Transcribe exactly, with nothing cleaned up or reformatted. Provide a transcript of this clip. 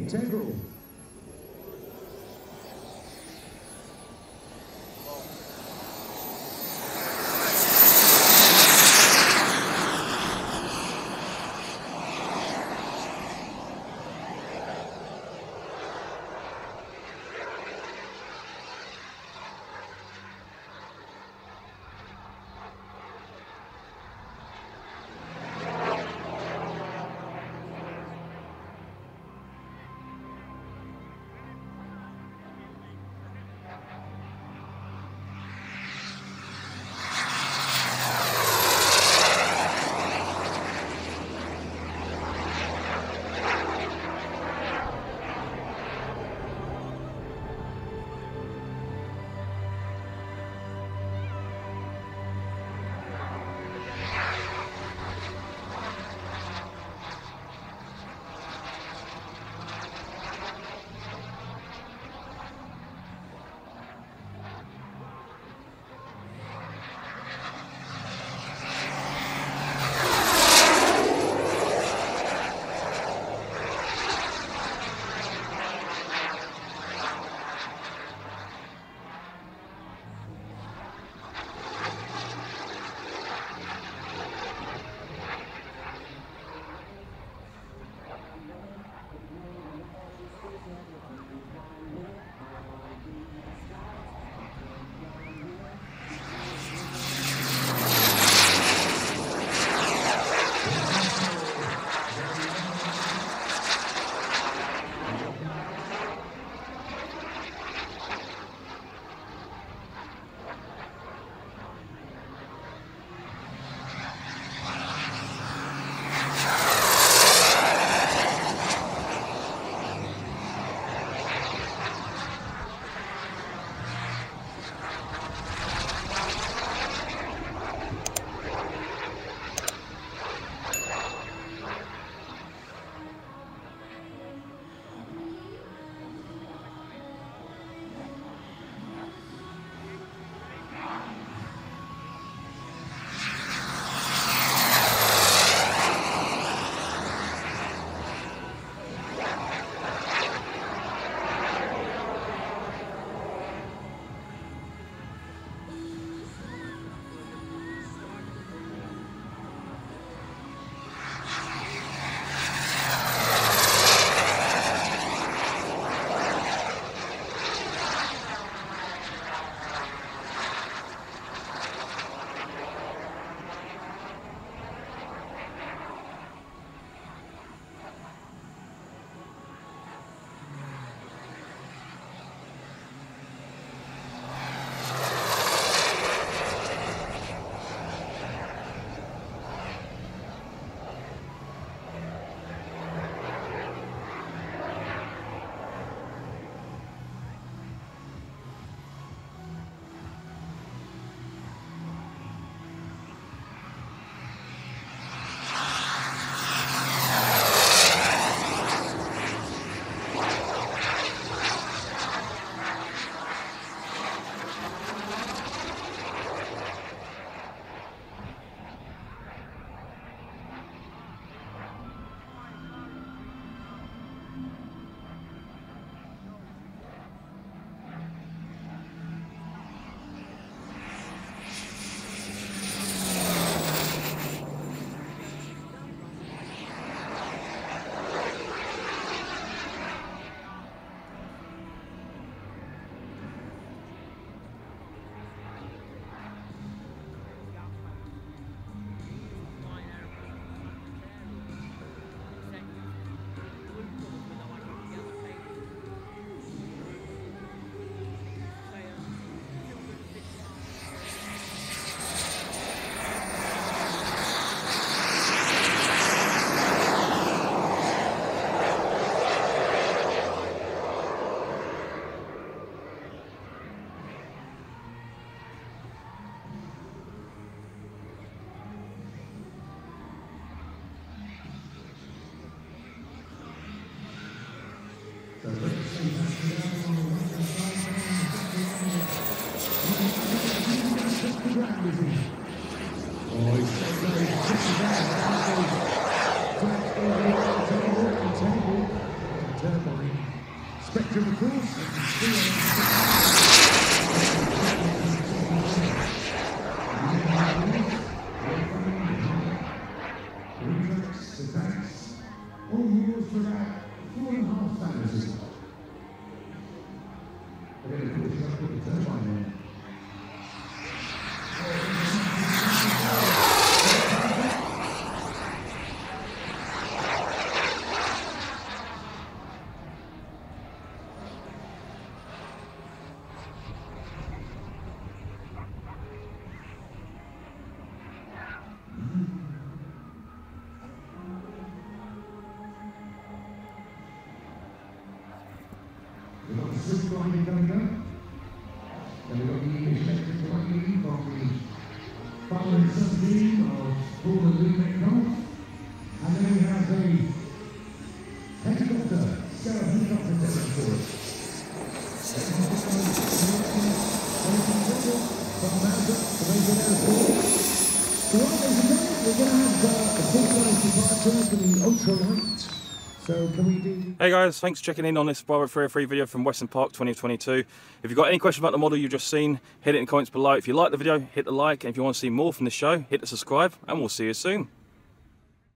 Integral. Tomahawk Integral Spectrum, of course. All wheels for about four and a half thousand. And then, of course, you have to put the turbine in. We've got the silk lining coming up. Then we've got the electric lining of the father and son team of Paul and Luke Metcalf. And then we have the helicopter, Sarah helicopter taking for us. So right, ladies and gentlemen, we're going to have uh, a full-size departure for the ultralight. So can we do... Hey guys, thanks for checking in on this Bravo three oh three video from Weston Park twenty twenty-two. If you've got any questions about the model you've just seen, hit it in the comments below. If you like the video, hit the like, and if you want to see more from the show, hit the subscribe, and we'll see you soon.